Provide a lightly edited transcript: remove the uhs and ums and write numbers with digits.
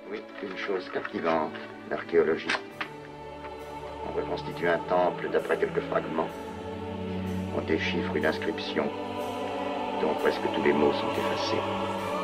Oui, une chose captivante, l'archéologie. On reconstitue un temple d'après quelques fragments. On déchiffre une inscription dont presque tous les mots sont effacés.